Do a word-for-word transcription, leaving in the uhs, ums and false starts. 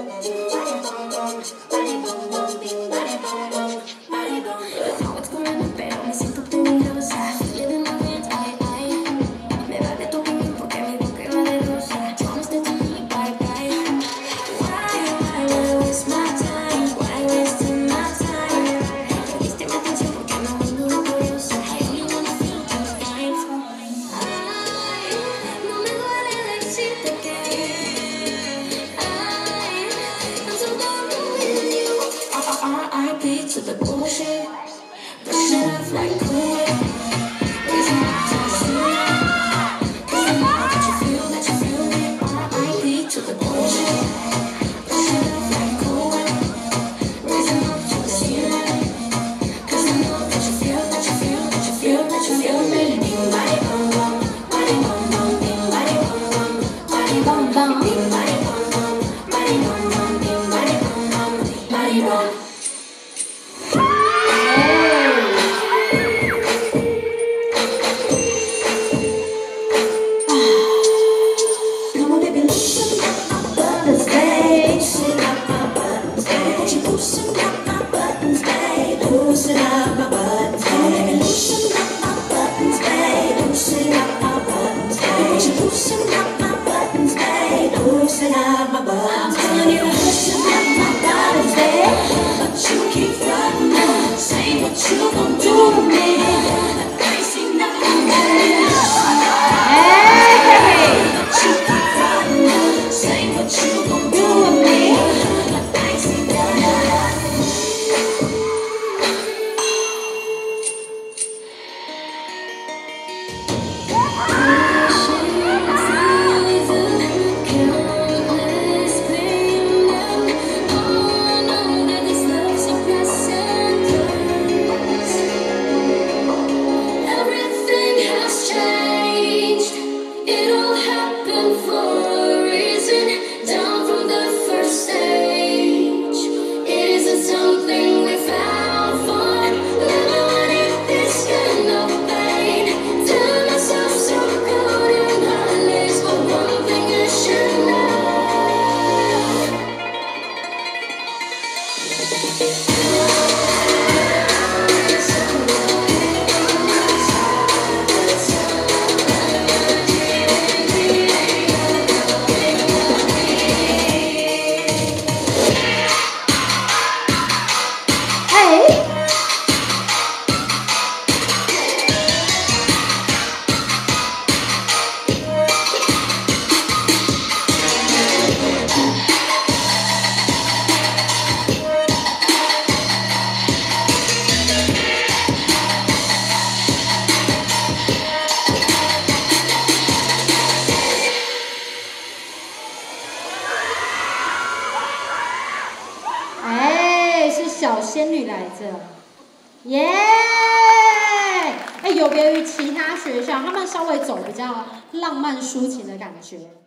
To the bullshit, brush it off like cool. Raising up to the ceiling, 'cause I know that you feel, that you feel it. R I P to the bullshit, brush it off like cool. Raising up to the ceiling, 'cause I know that you feel, that you feel, that you feel, that you feel me. Bing body bum bum, body bum bum, bing body bum bum, body bum bum, bing body bum bum, body bum bum, bing body bum bum, body bum. Loosen up my buttons, baby. Loosen up my buttons, baby. Loosen up my buttons, baby. Loosen up my buttons, baby. Loosen up my buttons. I'm telling you to loosen up my buttons, baby. But you keep frontin', saying what you gon' do to me. I ain't seen nothing better. But you keep frontin', saying what you gon' do to me. I ain't seen nothing. 小仙女来着，耶！哎，有别于其他学校，他们稍微走比较浪漫抒情的感觉。